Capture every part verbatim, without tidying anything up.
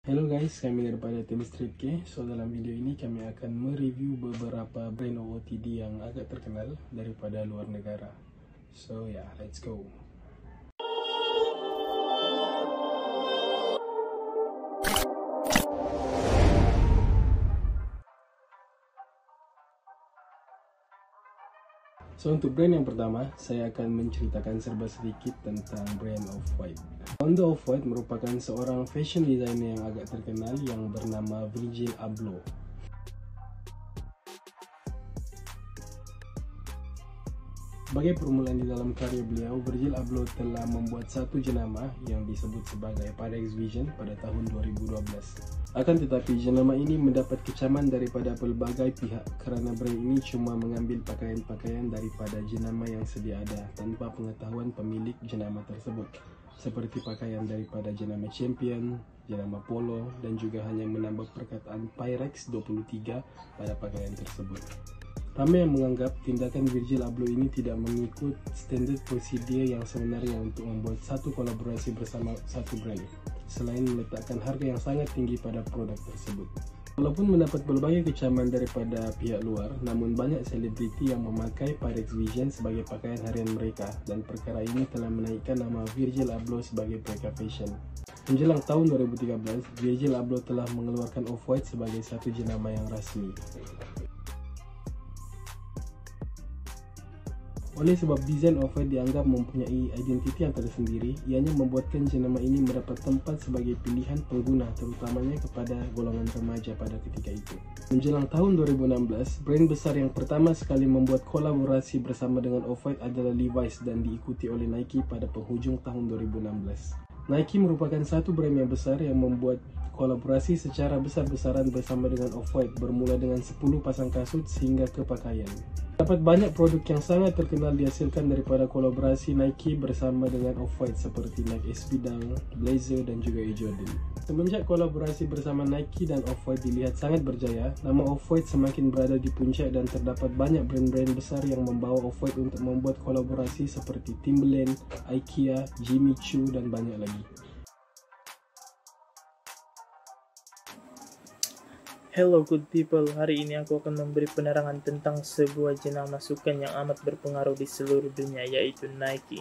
Hello guys, kami daripada Tim Street K. So dalam video ini kami akan mereview beberapa brand O O T D yang agak terkenal daripada luar negara. So ya, yeah, let's go. So untuk brand yang pertama, saya akan menceritakan serba sedikit tentang brand Off-White. Founder Off-White merupakan seorang fashion designer yang agak terkenal yang bernama Virgil Abloh. Sebagai permulaan di dalam karya beliau, Virgil Abloh telah membuat satu jenama yang disebut sebagai Parex Vision pada tahun dua ribu dua belas. Akan tetapi, jenama ini mendapat kecaman daripada pelbagai pihak kerana brand ini cuma mengambil pakaian-pakaian daripada jenama yang sedia ada tanpa pengetahuan pemilik jenama tersebut, seperti pakaian daripada jenama Champion, jenama Polo, dan juga hanya menambah perkataan Pyrex dua puluh tiga pada pakaian tersebut. Ramai yang menganggap tindakan Virgil Abloh ini tidak mengikut standard prosedur yang sebenarnya untuk membuat satu kolaborasi bersama satu brand, selain meletakkan harga yang sangat tinggi pada produk tersebut. Walaupun mendapat berbagai kecaman daripada pihak luar, namun banyak selebriti yang memakai Parex Vision sebagai pakaian harian mereka, dan perkara ini telah menaikkan nama Virgil Abloh sebagai peka fashion. Menjelang tahun dua ribu tiga belas, Virgil Abloh telah mengeluarkan Off-White sebagai satu jenama yang rasmi. Oleh sebab desain Off-White dianggap mempunyai identiti yang tersendiri, ianya membuatkan jenama ini mendapat tempat sebagai pilihan pengguna, terutamanya kepada golongan remaja pada ketika itu. Menjelang tahun dua ribu enam belas, brand besar yang pertama sekali membuat kolaborasi bersama dengan Off-White adalah Levi's dan diikuti oleh Nike pada penghujung tahun dua ribu enam belas. Nike merupakan satu brand yang besar yang membuat kolaborasi secara besar-besaran bersama dengan Off-White, bermula dengan sepuluh pasang kasut sehingga ke pakaian. Dapat banyak produk yang sangat terkenal dihasilkan daripada kolaborasi Nike bersama dengan Off-White seperti Nike S B Dunk, Blazer dan juga Air Jordan. Semenjak kolaborasi bersama Nike dan Off-White dilihat sangat berjaya, nama Off-White semakin berada di puncak dan terdapat banyak brand-brand besar yang membawa Off-White untuk membuat kolaborasi seperti Timberland, IKEA, Jimmy Choo dan banyak lagi. Hello good people, hari ini aku akan memberi penerangan tentang sebuah jenama sukan yang amat berpengaruh di seluruh dunia, yaitu Nike.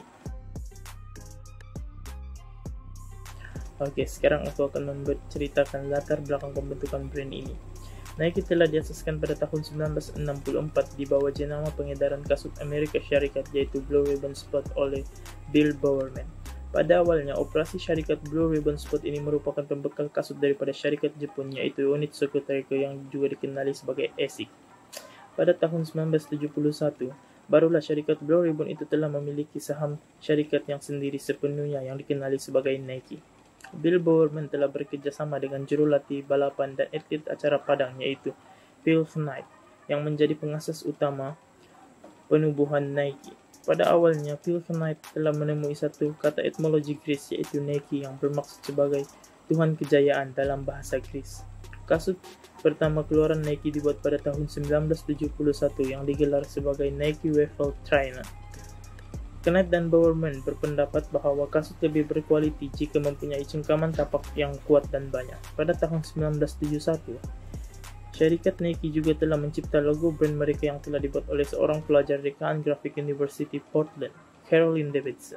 Oke, sekarang aku akan menceritakan latar belakang pembentukan brand ini. Nike telah diasaskan pada tahun sembilan belas enam puluh empat di bawah jenama pengedaran kasut Amerika Syarikat yaitu Blue Ribbon Sport oleh Bill Bowerman. Pada awalnya, operasi syarikat Blue Ribbon Sport ini merupakan pembekal kasut daripada syarikat Jepun yaitu Onitsuka Tiger yang juga dikenali sebagai Asics. Pada tahun sembilan belas tujuh puluh satu, barulah syarikat Blue Ribbon itu telah memiliki saham syarikat yang sendiri sepenuhnya yang dikenali sebagai Nike. Bill Bowerman telah bekerjasama dengan jurulatih balapan dan atlet acara padang yaitu Phil Knight yang menjadi pengasas utama penubuhan Nike. Pada awalnya, Phil Knight telah menemui satu kata etimologi Greece yaitu Nike yang bermaksud sebagai Tuhan Kejayaan dalam bahasa Greece. Kasut pertama keluaran Nike dibuat pada tahun sembilan belas tujuh puluh satu yang digelar sebagai Nike Waffle Trainer. Knight dan Bowerman berpendapat bahwa kasut lebih berkualiti jika mempunyai cengkaman tapak yang kuat dan banyak. Pada tahun sembilan belas tujuh puluh satu, syarikat Nike juga telah mencipta logo brand mereka yang telah dibuat oleh seorang pelajar dekan Graphic University Portland, Caroline Davidson.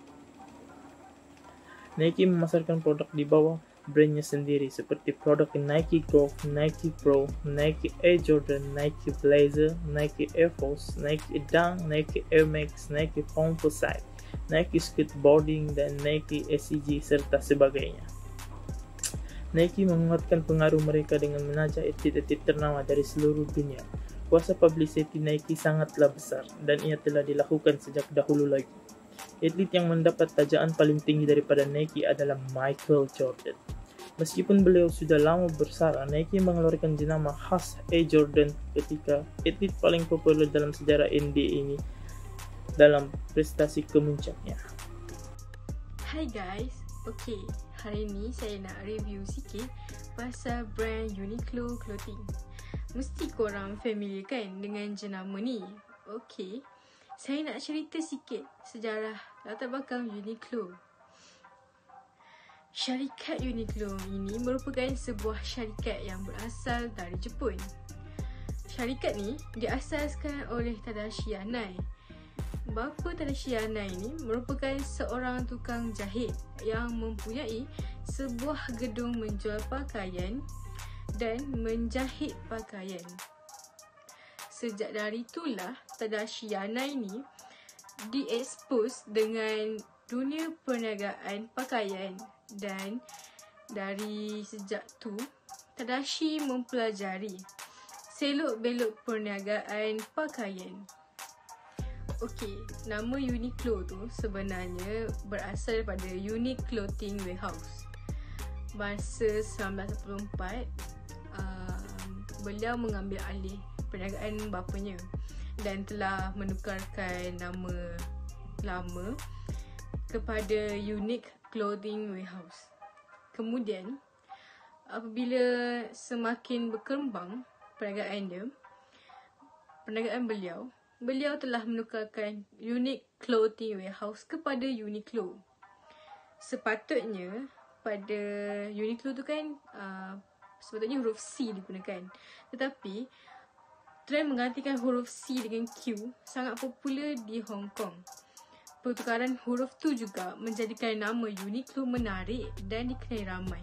Nike memasarkan produk di bawah brandnya sendiri seperti produk Nike Golf, Nike Pro, Nike Air Jordan, Nike Blazer, Nike Air Force, Nike Dunk, Nike Air Max, Nike Composite, Nike Skateboarding, dan Nike S C G serta sebagainya. Nike menguatkan pengaruh mereka dengan menajak atlet-atlet ternama dari seluruh dunia. Kuasa publicity Nike sangatlah besar dan ia telah dilakukan sejak dahulu lagi. Atlet yang mendapat tajaan paling tinggi daripada Nike adalah Michael Jordan. Meskipun beliau sudah lama bersara, Nike mengeluarkan jenama khas Air Jordan ketika atlet paling populer dalam sejarah N B A ini dalam prestasi kemuncaknya. Hai guys, okay. Hari ni saya nak review sikit pasal brand Uniqlo Clothing. Mesti korang familiar kan dengan jenama ni? Okey, saya nak cerita sikit sejarah latar belakang Uniqlo. Syarikat Uniqlo ini merupakan sebuah syarikat yang berasal dari Jepun. Syarikat ni diasaskan oleh Tadashi Yanai. Bapa Tadashi Yanai ini merupakan seorang tukang jahit yang mempunyai sebuah gedung menjual pakaian dan menjahit pakaian. Sejak dari itulah Tadashi Yanai ini diekspos dengan dunia perniagaan pakaian, dan dari sejak tu Tadashi mempelajari selok-belok perniagaan pakaian. Okey, nama Uniqlo tu sebenarnya berasal daripada Unique Clothing Warehouse. Masa sembilan belas lapan puluh empat, um, beliau mengambil alih perniagaan bapanya dan telah menukarkan nama lama kepada Unique Clothing Warehouse. Kemudian, apabila semakin berkembang perniagaan dia, perniagaan beliau, beliau telah menukarkan Unique Clothing Warehouse kepada Uniqlo. Sepatutnya pada Uniqlo tu kan uh, sepatutnya huruf C digunakan, tetapi trend menggantikan huruf C dengan Q sangat popular di Hong Kong. Pertukaran huruf tu juga menjadikan nama Uniqlo menarik dan dikenali ramai.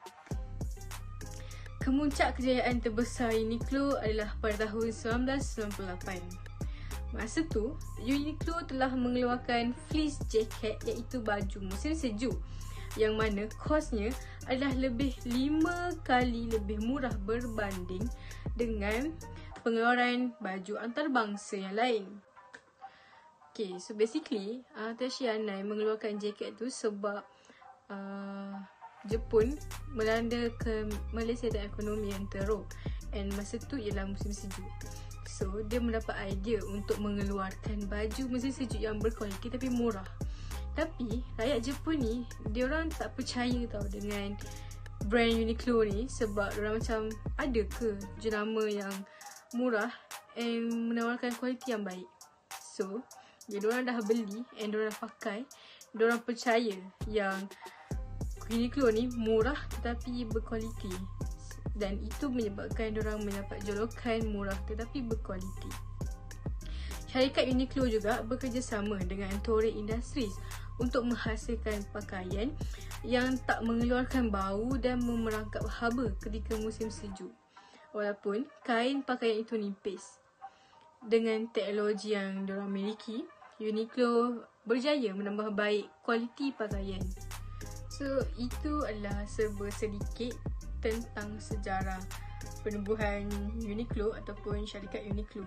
Kemuncak kejayaan terbesar Uniqlo adalah pada tahun sembilan belas sembilan puluh lapan. Masa tu, Uniqlo telah mengeluarkan fleece jacket iaitu baju musim sejuk yang mana kosnya adalah lebih lima kali lebih murah berbanding dengan pengeluaran baju antarabangsa yang lain. Okay, so basically uh, Tadashi Yanai mengeluarkan jaket tu sebab uh, Jepun melanda ke Malaysia dan ekonomi yang teruk, and masa tu ialah musim sejuk. So dia mendapat idea untuk mengeluarkan baju musim sejuk yang berkualiti tapi murah. Tapi rakyat Jepun ni, diorang tak percaya tau dengan brand Uniqlo ni, sebab diorang macam, ada ke jenama yang murah and menawarkan kualiti yang baik. So bila diorang dah beli and diorang dah pakai, diorang percaya yang Uniqlo ni murah tetapi berkualiti, dan itu menyebabkan diorang mendapat julukan murah tetapi berkualiti. Syarikat Uniqlo juga bekerjasama dengan Toray Industries untuk menghasilkan pakaian yang tak mengeluarkan bau dan memerangkap haba ketika musim sejuk, walaupun kain pakaian itu nipis. Dengan teknologi yang diorang miliki, Uniqlo berjaya menambah baik kualiti pakaian. So, itu adalah serba sedikit tentang sejarah penubuhan Uniqlo ataupun syarikat Uniqlo.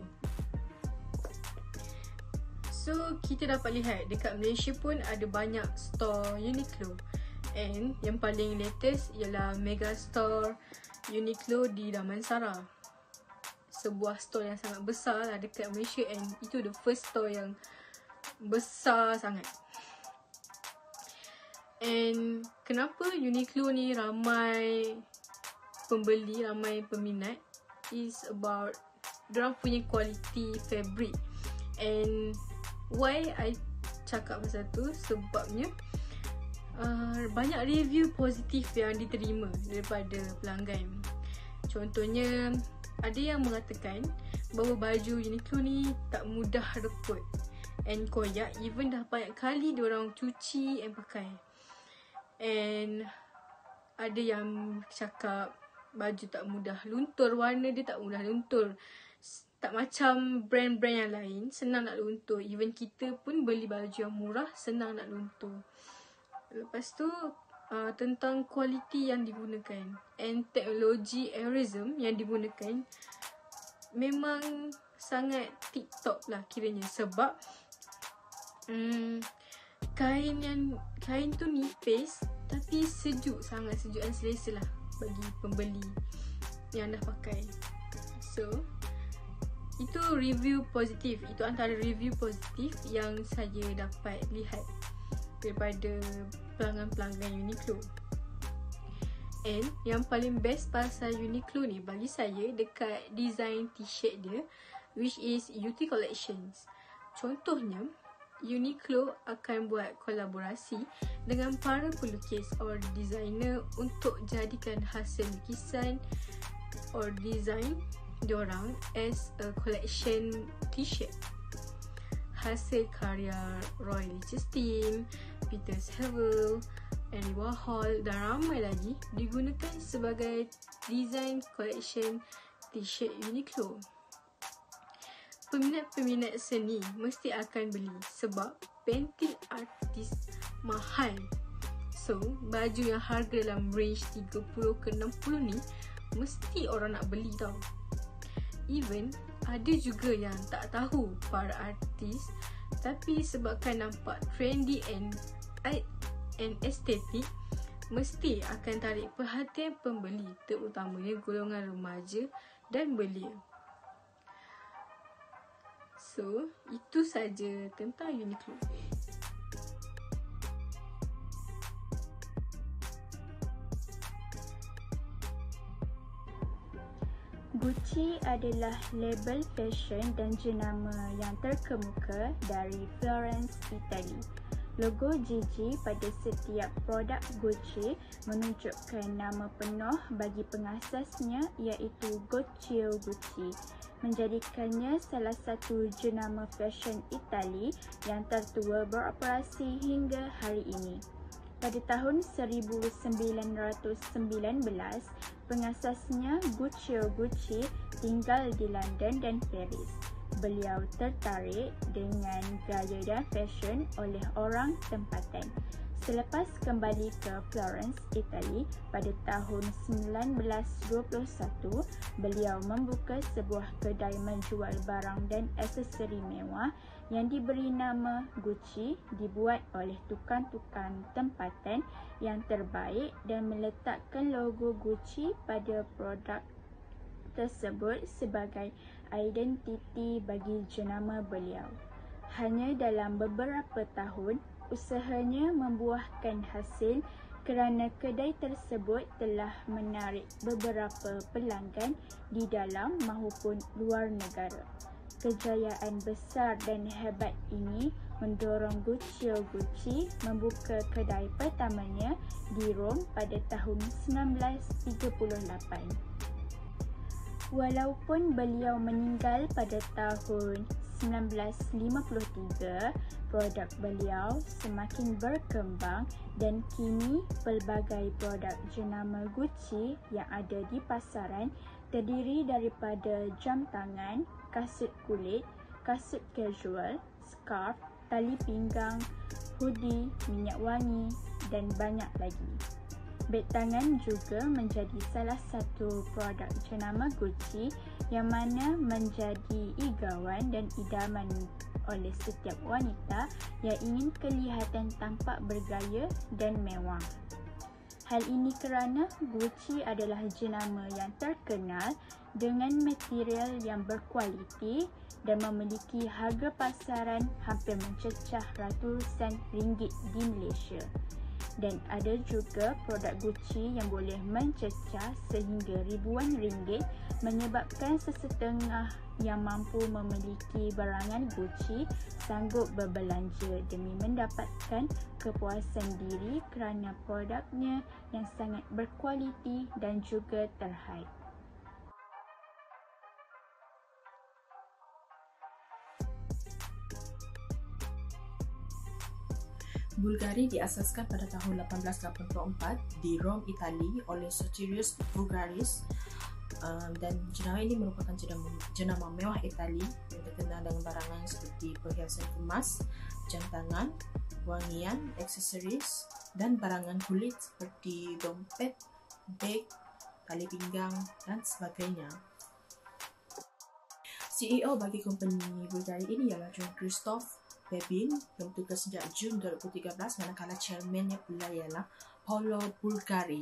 So, kita dapat lihat dekat Malaysia pun ada banyak store Uniqlo. And yang paling latest ialah Mega Store Uniqlo di Damansara. Sebuah store yang sangat besar lah dekat Malaysia, and itu the first store yang besar sangat. And kenapa Uniqlo ni ramai pembeli, ramai peminat, is about diorang punya quality fabric. And why I cakap pasal tu, sebabnya uh, banyak review positif yang diterima daripada pelanggan. Contohnya, ada yang mengatakan bahawa baju Uniqlo ni tak mudah reput and koyak, even dah banyak kali diorang cuci and pakai. And ada yang cakap baju tak mudah luntur, warna dia tak mudah luntur, tak macam brand-brand yang lain senang nak luntur. Even kita pun beli baju yang murah senang nak luntur. Lepas tu uh, tentang kualiti yang digunakan and teknologi aerism yang digunakan memang sangat tip-top lah kiranya, sebab um, kain yang kain tu nipis tapi sejuk, sangat sejuk dan selesa lah bagi pembeli yang dah pakai. So itu review positif, itu antara review positif yang saya dapat lihat daripada pelanggan-pelanggan Uniqlo. And yang paling best pasal Uniqlo ni bagi saya dekat design t-shirt dia, which is U T Collections. Contohnya, Uniqlo akan buat kolaborasi dengan para pelukis or designer untuk jadikan hasil lukisan or design diorang as a collection t-shirt. Hasil karya Roy Lichtenstein, Peter Saville, Andy Warhol dan ramai lagi digunakan sebagai design collection t-shirt Uniqlo. Peminat-peminat seni mesti akan beli sebab painting artis mahal. So, baju yang harga dalam range tiga puluh ke enam puluh ni mesti orang nak beli tau. Even ada juga yang tak tahu para artis, tapi sebabkan nampak trendy and and estetik, mesti akan tarik perhatian pembeli, terutamanya golongan remaja dan belia. So, itu saja tentang Uniqlo. Gucci adalah label fashion dan jenama yang terkemuka dari Florence, Italy. Logo Gigi pada setiap produk Gucci menunjukkan nama penuh bagi pengasasnya, iaitu Guccio Gucci, menjadikannya salah satu jenama fashion Itali yang tertua beroperasi hingga hari ini. Pada tahun seribu sembilan ratus sembilan belas, pengasasnya Guccio Gucci tinggal di London dan Paris. Beliau tertarik dengan gaya dan fashion oleh orang tempatan. Selepas kembali ke Florence, Itali pada tahun seribu sembilan ratus dua puluh satu, beliau membuka sebuah kedai menjual barang dan aksesori mewah yang diberi nama Gucci, dibuat oleh tukang-tukang tempatan yang terbaik dan meletakkan logo Gucci pada produk tersebut sebagai identiti bagi jenama beliau. Hanya dalam beberapa tahun, usahanya membuahkan hasil kerana kedai tersebut telah menarik beberapa pelanggan di dalam maupun luar negara. Kejayaan besar dan hebat ini mendorong Guccio Gucci membuka kedai pertamanya di Rom pada tahun seribu sembilan ratus tiga puluh lapan. Walaupun beliau meninggal pada tahun seribu sembilan ratus lima puluh tiga, produk beliau semakin berkembang dan kini pelbagai produk jenama Gucci yang ada di pasaran terdiri daripada jam tangan, kasut kulit, kasut casual, scarf, tali pinggang, hoodie, minyak wangi dan banyak lagi. Beg tangan juga menjadi salah satu produk jenama Gucci yang mana menjadi igawan dan idaman oleh setiap wanita yang ingin kelihatan tampak bergaya dan mewah. Hal ini kerana Gucci adalah jenama yang terkenal dengan material yang berkualiti dan memiliki harga pasaran hampir mencecah ratusan ringgit di Malaysia. Dan ada juga produk Gucci yang boleh mencecah sehingga ribuan ringgit, menyebabkan sesetengah yang mampu memiliki barangan Gucci sanggup berbelanja demi mendapatkan kepuasan diri kerana produknya yang sangat berkualiti dan juga terhype. Bulgari diasaskan pada tahun lapan belas lapan puluh empat di Rom, Itali oleh Sotirius Bulgaris, um, dan jenama ini merupakan jenama, jenama mewah Itali yang terkenal dengan barangan seperti perhiasan emas, jam tangan, wangian, aksesoris dan barangan kulit seperti dompet, beg, tali pinggang dan sebagainya. C E O bagi company Bulgari ini ialah Jean-Christophe Babin yang bertugas sejak Jun dua ribu tiga belas, manakala chairmannya pula ialah Paolo Bulgari.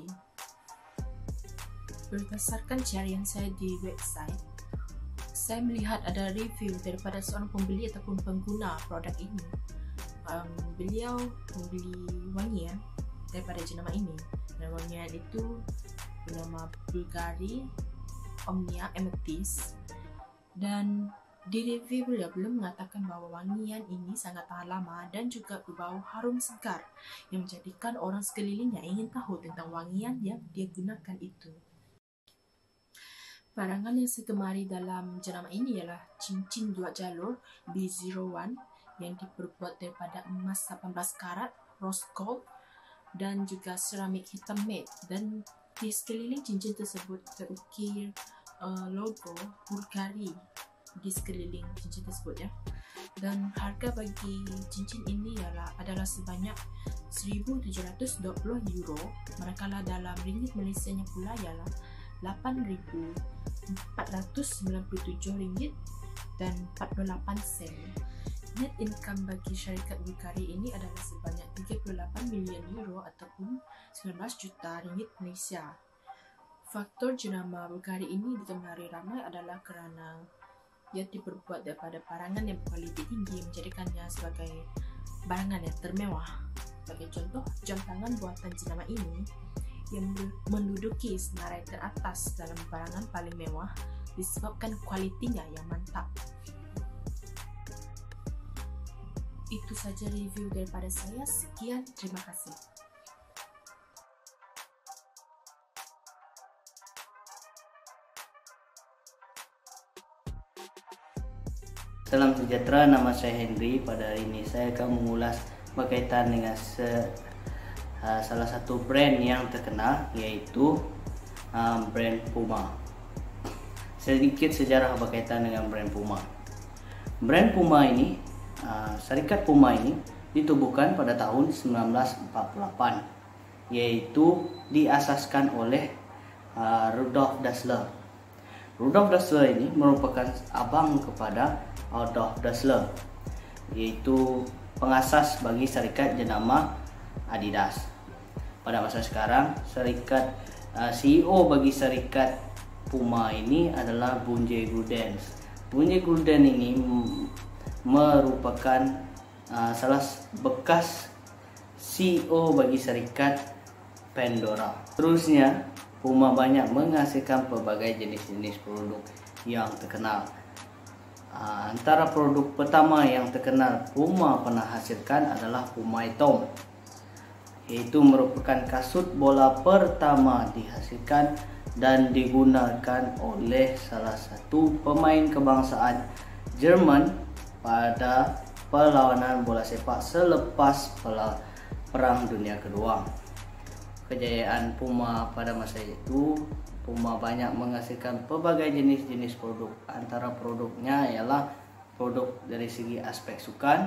Berdasarkan carian saya di website, saya melihat ada review daripada seorang pembeli ataupun pengguna produk ini. Um, beliau membeli wangian daripada jenama ini. Dan wangian itu bernama Bulgari Omnia Amethyst. Dan Di review beliau belum mengatakan bahwa wangian ini sangat tahan lama dan juga berbau harum segar yang menjadikan orang sekelilingnya ingin tahu tentang wangian yang dia gunakan itu. Barangan yang saya gemari dalam jenama ini ialah cincin dua jalur B zero one yang diperbuat daripada emas lapan belas karat, rose gold dan juga seramik hitam matte, dan di sekeliling cincin tersebut terukir uh, logo Bulgari di sekeliling cincin tersebut ya. Dan harga bagi cincin ini ialah adalah sebanyak seribu tujuh ratus dua puluh euro, manakala dalam ringgit Malaysianya pula ialah lapan ribu empat ratus sembilan puluh tujuh ringgit dan empat puluh lapan sen. Net income bagi syarikat Bulgari ini adalah sebanyak tiga puluh lapan milion euro ataupun sembilan belas juta ringgit Malaysia. Faktor jenama Bulgari ini digemari ramai adalah kerana ia diperbuat daripada barangan yang berkualiti tinggi, menjadikannya sebagai barangan yang termewah. Sebagai contoh, jam tangan buatan jenama ini yang menduduki senarai teratas dalam barangan paling mewah disebabkan kualitinya yang mantap. Itu saja review daripada saya. Sekian, terima kasih. Salam sejahtera, nama saya Henry. Pada hari ini saya akan mengulas berkaitan dengan se, uh, salah satu brand yang terkenal, yaitu uh, brand Puma. Sedikit sejarah berkaitan dengan brand Puma. Brand Puma ini, uh, syarikat Puma ini ditubuhkan pada tahun sembilan belas empat puluh delapan, yaitu diasaskan oleh uh, Rudolf Dassler. Rudolf Dassler ini merupakan abang kepada Adolf Dassler, yaitu pengasas bagi syarikat jenama Adidas. Pada masa sekarang, syarikat uh, C E O bagi syarikat Puma ini adalah Bunje Grudens. Bunje Grudens ini merupakan uh, salah bekas C E O bagi syarikat Pandora. Terusnya, Puma banyak menghasilkan pelbagai jenis-jenis produk yang terkenal. Uh, antara produk pertama yang terkenal Puma pernah hasilkan adalah Puma Atom, yaitu merupakan kasut bola pertama dihasilkan dan digunakan oleh salah satu pemain kebangsaan Jerman pada perlawanan bola sepak selepas Perang Dunia Kedua. Kejayaan Puma pada masa itu, Puma banyak menghasilkan pelbagai jenis-jenis produk. Antara produknya ialah produk dari segi aspek sukan,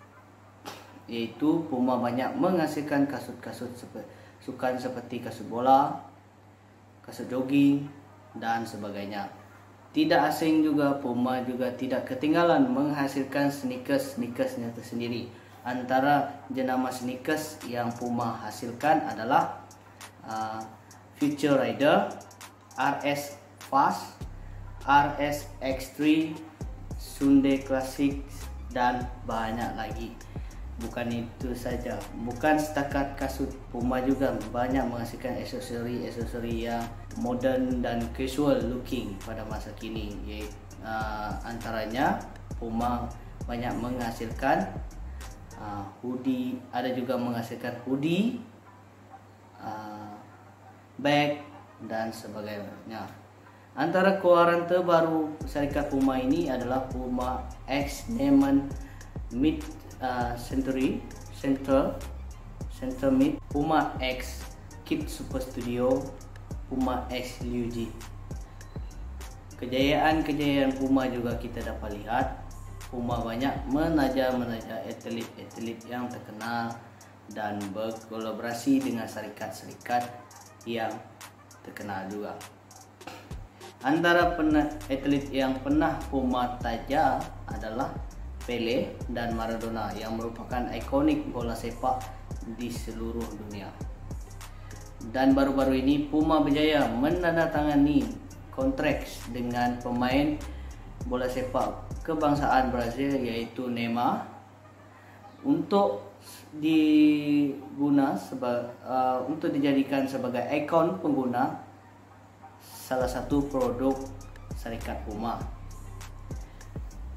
yaitu Puma banyak menghasilkan kasut-kasut sukan seperti kasut bola, kasut jogging, dan sebagainya. Tidak asing juga, Puma juga tidak ketinggalan menghasilkan sneakers-sneakersnya tersendiri. Antara jenama sneakers yang Puma hasilkan adalah uh, Future Rider, R S Fast, R S X tiga, Sunday Classic, dan banyak lagi. Bukan itu saja, bukan setakat kasut, Puma juga banyak menghasilkan aksesori-aksesori yang modern dan casual looking pada masa kini. Yaitu, uh, antaranya Puma banyak menghasilkan uh, hoodie, ada juga menghasilkan hoodie, uh, bag, dan sebagainya. Antara keluaran terbaru syarikat Puma ini adalah Puma X Neiman Mid uh, Century Central Central Mid, Puma X Kid Super Studio, Puma X Liu Ji. Kejayaan-kejayaan Puma juga kita dapat lihat. Puma banyak menaja-menaja atlet-atlet yang terkenal dan berkolaborasi dengan syarikat-syarikat yang terkenal juga. Antara atlet yang pernah Puma taja adalah Pele dan Maradona, yang merupakan ikonik bola sepak di seluruh dunia. Dan baru-baru ini Puma berjaya menandatangani kontrak dengan pemain bola sepak kebangsaan Brazil, yaitu Neymar, untuk diguna seba, uh, untuk dijadikan sebagai ikon pengguna salah satu produk syarikat Puma.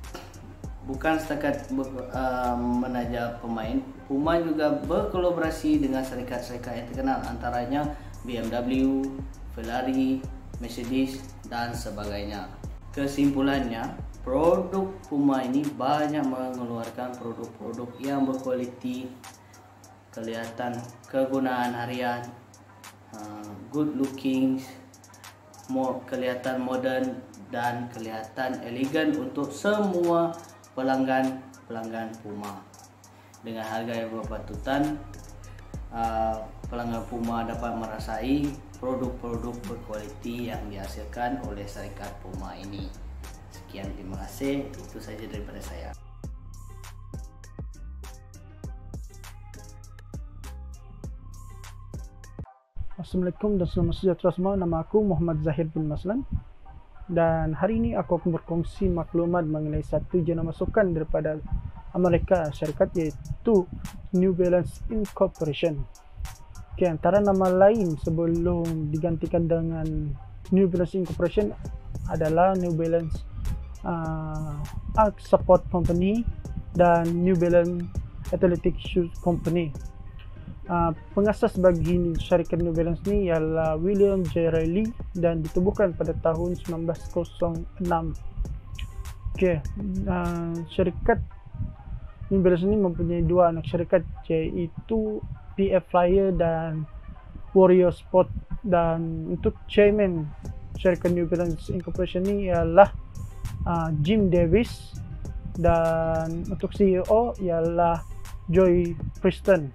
bukan setakat ber, uh, menaja pemain, Puma juga berkolaborasi dengan syarikat-syarikat yang terkenal, antaranya B M W, Ferrari, Mercedes dan sebagainya. Kesimpulannya, produk Puma ini banyak mengeluarkan produk-produk yang berkualiti, kelihatan kegunaan harian, uh, good looking, more, kelihatan modern dan kelihatan elegan untuk semua pelanggan-pelanggan Puma. Dengan harga yang berpatutan, uh, pelanggan Puma dapat merasai produk-produk berkualiti yang dihasilkan oleh syarikat Puma ini. Sekian, terima kasih. Itu saja daripada saya. Assalamualaikum dan selamat sejahtera semua. Nama aku Muhammad Zahir bin Maslan. Dan hari ini aku akan berkongsi maklumat mengenai satu jenama sukan daripada Amerika Syarikat, iaitu New Balance Incorporation. Okay, antara nama lain sebelum digantikan dengan New Balance Incorporation adalah New Balance uh, Arc Support Company dan New Balance Athletic Shoes Company. Uh, pengasas bagi syarikat New Balance ni ialah William J. Riley dan ditubuhkan pada tahun sembilan belas kosong enam. Okay, uh, syarikat New Balance ni mempunyai dua anak syarikat, iaitu P F Flyer dan Warrior Sport. Dan untuk chairman syarikat New Balance Incorporation ni ialah uh, Jim Davis, dan untuk C E O ialah Joy Preston.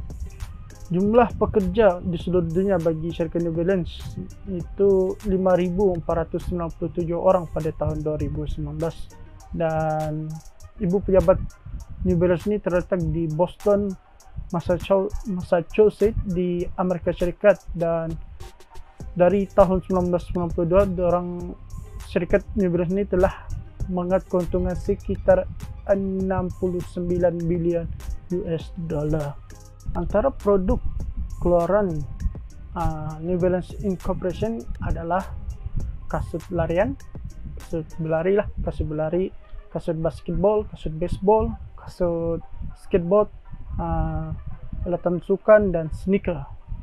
Jumlah pekerja di seluruh dunia bagi syarikat New Balance itu lima ribu empat ratus sembilan puluh tujuh orang pada tahun dua ribu sembilan belas, dan ibu pejabat New Balance ini terletak di Boston, Massachusetts di Amerika Syarikat. Dan dari tahun sembilan belas sembilan puluh dua, orang syarikat New Balance ini telah mengat keuntungan sekitar enam puluh sembilan bilion U S dollar. Antara produk keluaran uh, New Balance Incorporation adalah kasut larian, kasut berlari lah, kasut berlari, kasut basketball, kasut baseball, kasut skateboard, uh, alatan sukan dan sneaker.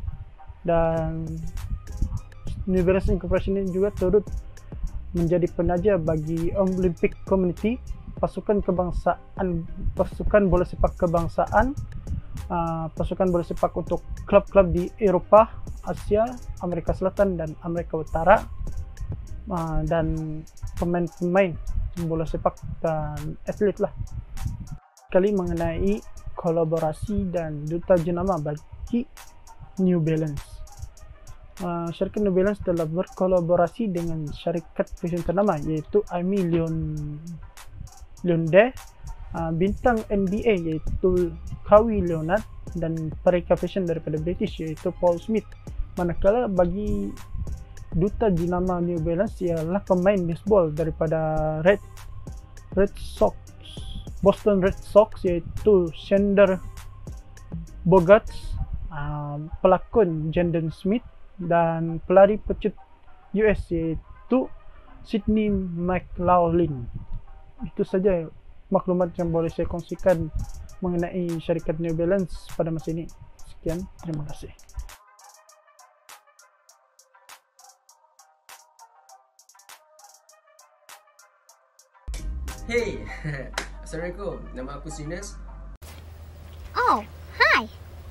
Dan New Balance Incorporation ini juga turut menjadi penaja bagi Olympic Committee, pasukan kebangsaan, pasukan bola sepak kebangsaan, uh, pasukan bola sepak untuk klub-klub di Eropah, Asia, Amerika Selatan dan Amerika Utara, uh, dan pemain-pemain bola sepak dan atlet lah. Kali mengenai kolaborasi dan duta jenama bagi New Balance. Uh, syarikat New Balance telah berkolaborasi dengan syarikat fashion ternama, iaitu Aimee Leondey, uh, bintang N B A iaitu Kawhi Leonard, dan pereka fashion daripada British iaitu Paul Smith. Manakala bagi duta jenama New Balance ialah pemain baseball daripada Red Red Sox, Boston Red Sox, iaitu Xander Bogaerts, uh, pelakon Jaden Smith, dan pelari pecut U S iaitu Sydney McLaughlin. Itu saja maklumat yang boleh saya kongsikan mengenai syarikat New Balance pada masa ini. Sekian, terima kasih. Hey, Assalamualaikum. Nama aku Sinas. Oh, hi.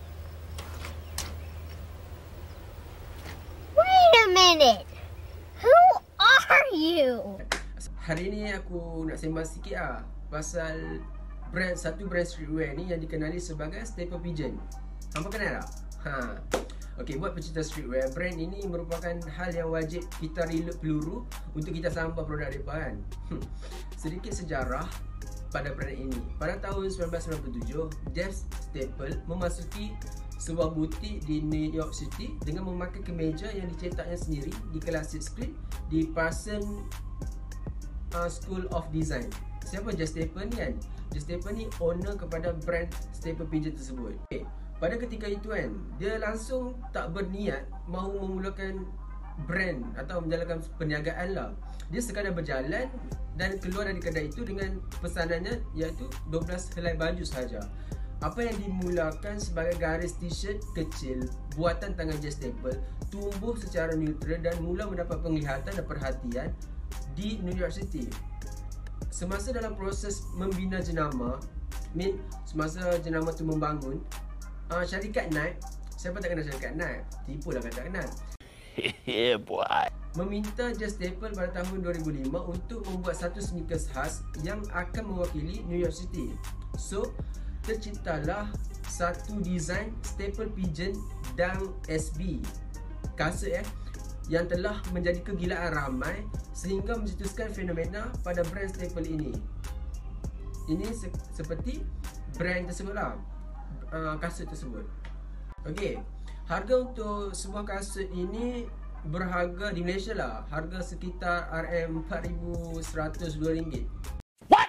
Wait a minute. Who are you? Hari ni aku nak sembang sikit ah pasal brand satu brand streetwear ni yang dikenali sebagai Staple Pigeon. Hampa kenal tak? Ha. Okey, buat pecinta streetwear, brand ini merupakan hal yang wajib kita reload peluru untuk kita sambah produk mereka kan. Sedikit sejarah pada brand ini. Pada tahun sembilan belas sembilan puluh tujuh, Jeff Staple memasuki sebuah butik di New York City dengan memakai kemeja yang dicetaknya sendiri di kelas Street di Parsons uh, School of Design. Siapa Jeff Staple ni kan? Jeff Staple ni owner kepada brand Staple Pigeon tersebut. Okay. Pada ketika itu kan, dia langsung tak berniat mahu memulakan brand atau menjalankan perniagaan lah. Dia sekadar berjalan dan keluar dari kedai itu dengan pesanannya iaitu dua belas helai baju sahaja. Apa yang dimulakan sebagai garis t-shirt kecil buatan tangan J Staple tumbuh secara neutral dan mula mendapat penglihatan dan perhatian di New York City. Semasa dalam proses membina jenama, Min, semasa jenama tu membangun, uh, syarikat Nike, siapa tak kenal syarikat Nike? Tipu lah kan tak kenal. Yeah, boy. Meminta J Staple pada tahun dua ribu lima untuk membuat satu sneakers khas yang akan mewakili New York City. So, terciptalah satu desain Staple Pigeon dan S B kasut eh yang telah menjadi kegilaan ramai sehingga mencetuskan fenomena pada brand Staple ini. Ini se- seperti brand tersebut lah, uh, kasut tersebut. Okey, harga untuk sebuah kasut ini berharga di Malaysia lah, harga sekitar R M empat ribu seratus dua ringgit. What?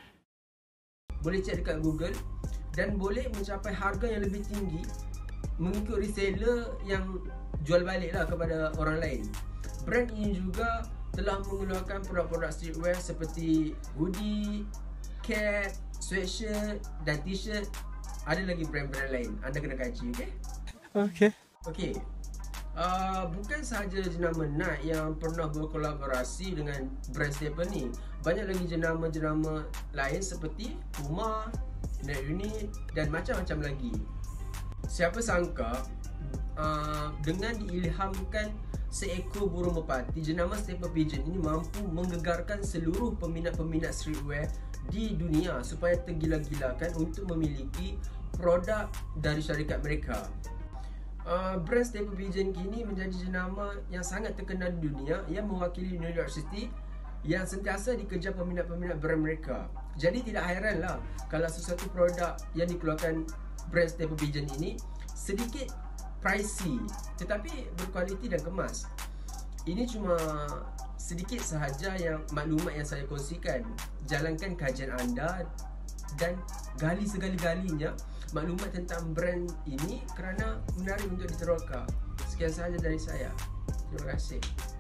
Boleh cek dekat Google dan boleh mencapai harga yang lebih tinggi mengikut reseller yang jual balik lah kepada orang lain. Brand ini juga telah mengeluarkan produk-produk streetwear seperti hoodie, cap, sweatshirt dan t-shirt. Ada lagi brand-brand lain. Anda kena kaji, okey? Okay. Okey. Uh, bukan sahaja jenama Nike yang pernah berkolaborasi dengan brand Staple ni. Banyak lagi jenama-jenama lain seperti Puma, Net Unit dan macam-macam lagi. Siapa sangka uh, dengan diilhamkan seekor burung merpati, jenama Staple Pigeon ini mampu menggegarkan seluruh peminat-peminat streetwear di dunia supaya tergila-gilakan untuk memiliki produk dari syarikat mereka. Uh, brand Staple Pigeon kini menjadi jenama yang sangat terkenal di dunia yang mewakili New York City yang sentiasa dikejar peminat-peminat brand mereka. Jadi tidak hairanlah kalau sesuatu produk yang dikeluarkan brand Staple Pigeon ini sedikit pricey tetapi berkualiti dan kemas. Ini cuma sedikit sahaja yang maklumat yang saya kongsikan. Jalankan kajian anda dan gali segala-galinya maklumat tentang brand ini kerana menarik untuk diteroka. Sekian sahaja dari saya. Terima kasih.